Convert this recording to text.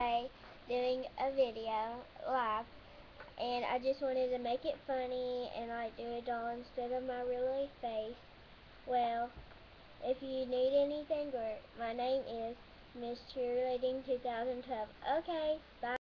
today doing a video live, and I just wanted to make it funny and like do a doll instead of my real life face. Well, if you need anything, my name is Miss Cheerleading 2012. Okay, bye.